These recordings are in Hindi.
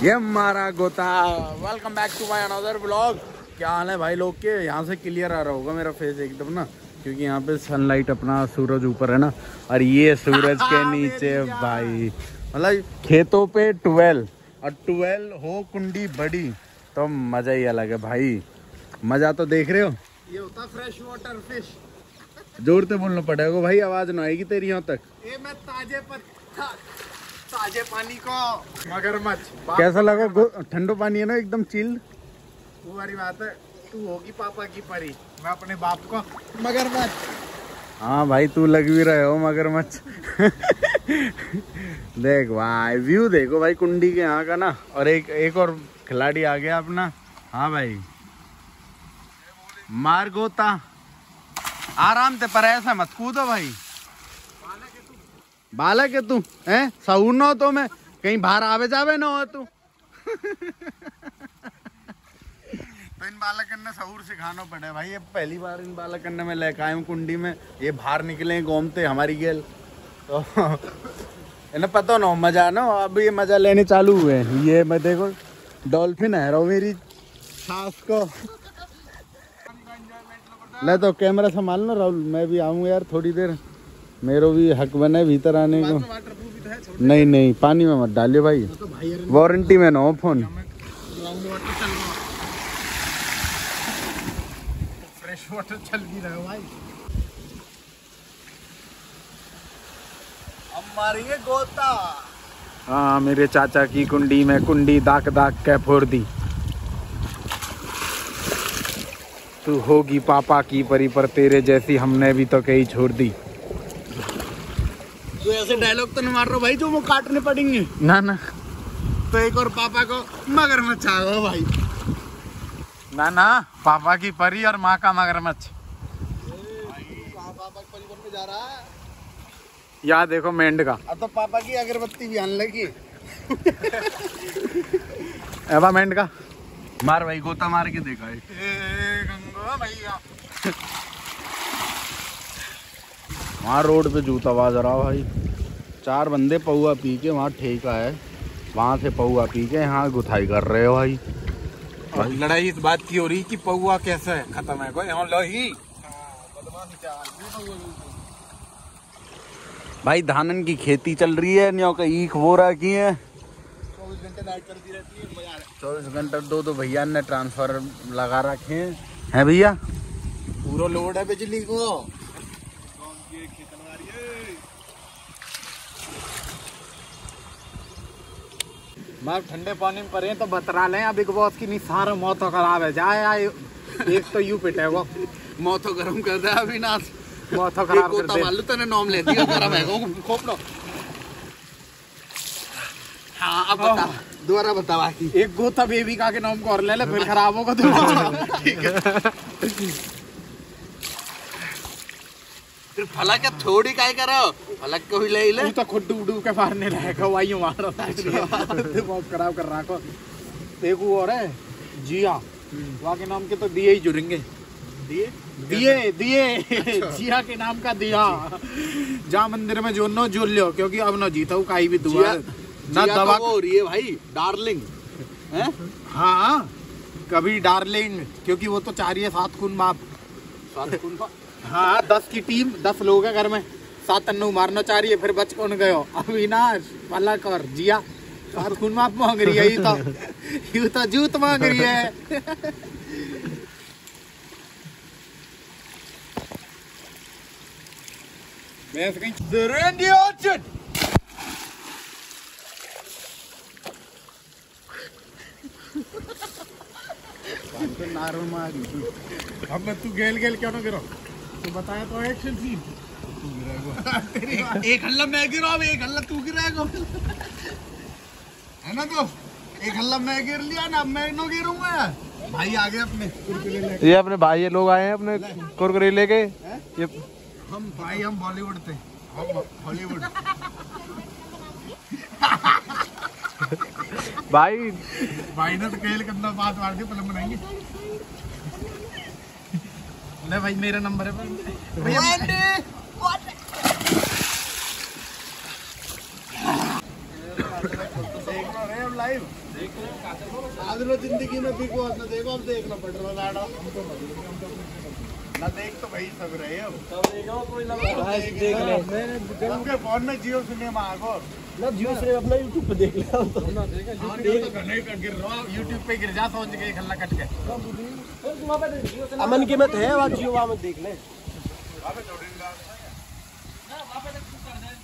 ये हमारा गोता। Welcome back to my another blog. क्या हाल है भाई लोग के? यहाँ से क्लियर आ रहा होगा मेरा फेस एकदम ना, क्योंकि यहाँ पे सनलाइट अपना सूरज ऊपर है ना, और ये सूरज के नीचे भाई मतलब खेतों पे 12 और 12 हो कुंडी बड़ी तो मजा ही अलग है भाई। मजा तो देख रहे हो, ये होता फ्रेश वाटर फिश। जोर से बोलना पड़ेगा भाई, आवाज ना आएगी तेरी यहाँ तक। ये मैं ताजे पानी को मगरमच्छ। कैसा लगा? ठंडो पानी है ना, एकदम चिल्ड। वो वाली बात है, तू होगी पापा की परी, मैं अपने बाप को मगरमच्छ। हाँ भाई तू लग भी रहे हो मगरमच्छ। देख भाई व्यू देखो भाई कुंडी के यहाँ का ना, और एक और खिलाड़ी आ गया अपना। हाँ भाई मार गोता, आराम से, पर ऐसा मत कूदो भाई। बालक है तू, हैं? सहूर न हो तो मैं कहीं बाहर आवे जावे न हो तू। तो इन बालकन ने सहूर सिखाना पड़े भाई। ये पहली बार इन बालकन ने मैं लेकर आया हूँ कुंडी में। ये बाहर निकले घूमते हमारी गेल तो इन्हें पता ना मजा ना, अब ये मजा लेने चालू हुए। ये मैं देखो डॉल्फिन है रो मेरी सास को। ले तो कैमरा संभाल ना राहुल, मैं भी आऊँ यार थोड़ी देर, मेरे भी हक बने भीतर आने को। नहीं नहीं पानी में मत डालियो भाई, वारंटी में ना हो फोन। फ्रेश वाटर चल भी रहा है भाई। अब मारेंगे गोता। हाँ मेरे चाचा की कुंडी में कुंडी दाक दाक के फोड़ दी। तू होगी पापा की परी, पर तेरे जैसी हमने भी तो कई छोड़ दी। तू ऐसे डायलॉग तो नहीं मार रहा भाई जो वो काटने पड़ेंगे। ना ना तो एक और पापा को मगरमच्छ आ गया भाई। ना ना, पापा की परी और माँ का मगरमच्छ। पापा परिवार में जा रहा है। यहाँ देखो मेंढ का। अब तो पापा की अगरबत्ती भी आने लगी। एवा मेंढ का मार भाई, गोता मार के देखा है। गंगा भैया वहाँ रोड पे जूता बाज रहा भाई। 4 बंदे पौआ पी के वहाँ ठेका है, वहाँ से पौआ पी के यहाँ गुथाई कर रहे हो भाई। लड़ाई इस बात की हो रही कि पौआ कैसे खत्म है कोई यहाँ लो ही। भाई धानन की खेती चल रही है, न्यो का ईख वो रखी है। 24 घंटे लाइट चलती रहती है, मजा आ रहा है। 24 घंटे दो भैया ने ट्रांसफर लगा रखे हैं भैया। पूरा लोड है बिजली को। मैं ठंडे पानी में पड़े तो बतरा लें। अब बिग बॉस की नहीं सारा मौत खराब है। जाए आए एक तो यू पिटे वो मौत गरम कर दे अविनाश, मौत खराब कर दे। मालूम तने नाम ले दिया गरम है खोप लो। हाँ अब बता, दोबारा बता बाकी। एक गोता बेबी का के नाम को और ले ले, फिर खराब होगा तो ठीक है। फिर फलक थोड़ी काय करो, फलक को भी ले ले। तू तो खुद डूब के मारने रहेगा वही मार रहा है। बहुत खराब कर रहा को। देखो और है जिया, वहाँ के नाम के तो दिए ही जुड़ेंगे। दिए दिए जिया के नाम का दिया। जा मंदिर में जो नो जुड़ लियो, क्योंकि अब ना जीता हूँ कहीं भी दुआ ना दवा हो रही है भाई। डार्लिंग है हाँ, कभी डार्लिंग, क्योंकि वो तो चाह रही है 7 खून बाप। 7 खून बाप हाँ, 10 की टीम, 10 लोग है घर में, 7 अन्नू मारना चाह रही है। फिर बच कौन गयो? अविनाश, पलक और जिया। 7 खून माफ मांग रही है। यू तो जूत मांग रही है। अब मैं तू गेल गेल क्यों ना गिरो? तू बताया तो एक्शन सीन। तू गिरेगा। एक हल्ला मैं गिरा, अब एक हल्ला तू गिरेगा। है ना दोस्त? एक हल्ला मैं गिर लिया ना, अब मैं नो गिरूंगा यार। भाई आ गए अपने कुरकुरे लेके। ये अपने भाई ये लोग आए हैं अपने कुरकुरे लेके। ये हम भाई, हम बॉलीवुड थे, हम हॉलीवुड। भाई भाई ने तो खेल कितना बात मार दी, फिल्म बनाएंगे। ले भाई मेरा नंबर है भैया। लाइव आज लो जिंदगी में भी को ना देखो, अब देखना पड़ रहा लाड़ा ना देख तो भाई सब रहे हो देख ले सबके फोन में जियो सिनेमा आगो ना जियो सिनेमा अपना यूट्यूब पे देख ले तो ना देखा यूट्यूब तो नहीं कर गिर रहा यूट्यूब पे गिर जा समझ के खल्ला कट के अमन की मत है वहां जियो वहां मत देख ले वहां पे जोड़ेंगे ना वहां पे कर दे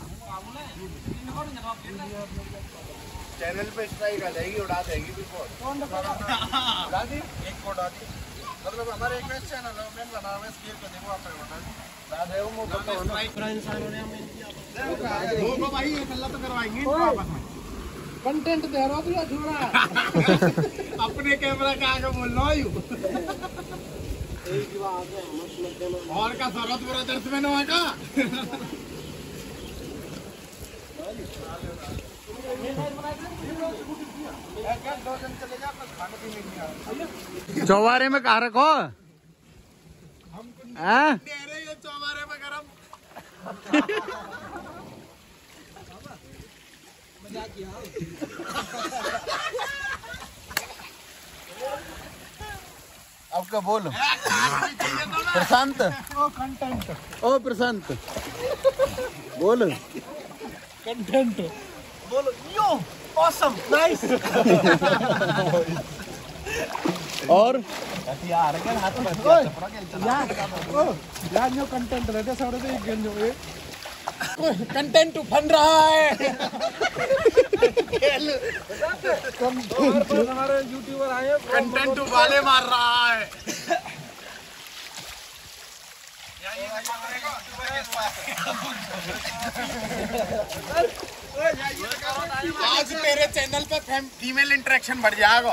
चैनल पे स्ट्राइक आ जाएगी, उड़ा देगी बिल्कुल कौन उड़ा दी एक को उड़ा दी मतलब हमारे एक मैच चैनल है मैंने बना हुआ है स्केल पे देखो आप उड़ा दी दादा वो मौका तो स्ट्राइक पूरा इंसानों ने हमें दो को भाई ये कल्ला तो करवाएंगे इनको आपस में कंटेंट दे रहा तू छोड़ा अपने कैमरा के आगे बोल रहा हूं एक बात है मत और का जरूरत पूरा दर्द में ना का चौबारे में कहा रखो चौबारे में गरम अब क्या बोलो प्रशांत ओ प्रशांत बोलो कंटेंट बोलो यो ऑसम नाइस और यार के हाथ में यार न्यू कंटेंट रहते सारे तो एक गेम जो है कंटेंट बन रहा है हमारे यूट्यूबर आए कंटेंट वाले मार रहा है आज मेरे चैनल पे फीमेल इंटरेक्शन बढ़ जाएगा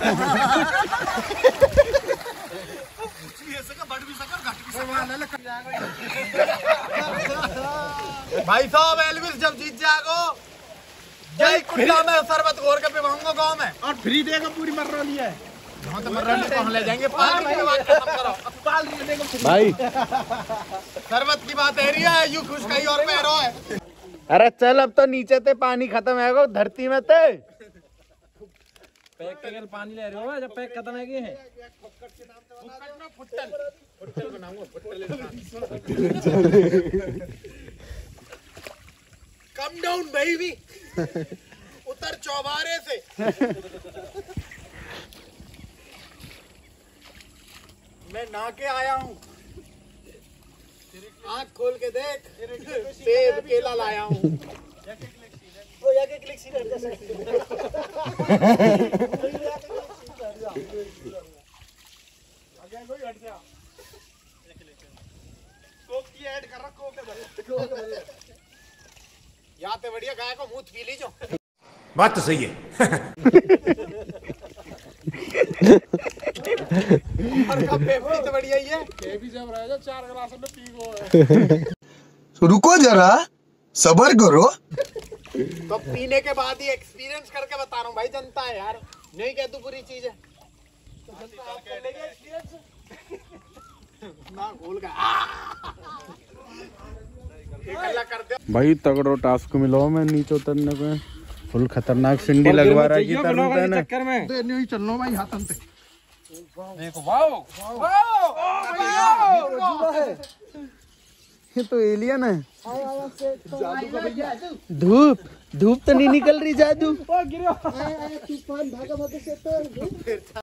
भाई साहब एलविस जब जीत जाएगा जय कुटिया में शरबत घोर के पिवाऊंगा गाँव में और फ्री देगा पूरी मर्राली है तो मर्राली को हम ले जाएंगे भाई शरबत की बात है रही है यू खुश कहीं और में रो है अरे चल अब तो नीचे ते पानी खत्म है धरती में ते पैक के पानी ले रहे हो जब पैक खत्म है है कम डाउन बेबी उतर चौबारे से मैं ना के आया हूँ आँख खोल के देख सेब केला लाया हूँ यहाँ पे बढ़िया गाय को मुंह पी लीजो बात तो सही है तो बढ़िया ही है जब रह 4 गिलास में पी गो रुको जरा सबर करो तो पीने के बाद ही एक्सपीरियंस करके बता रहा हूँ भाई जनता है यार नहीं कह तू बुरी चीज है ना घोल का भाई तगड़ो टास्क मिलो मैं नीचे उतरने को फुल खतरनाक सिंडी लगवा रहा है की चक्कर में नहीं चलना भाई हाथ पे देखो वाओ ये तो एलियन है धूप धूप तो नहीं निकल रही जादू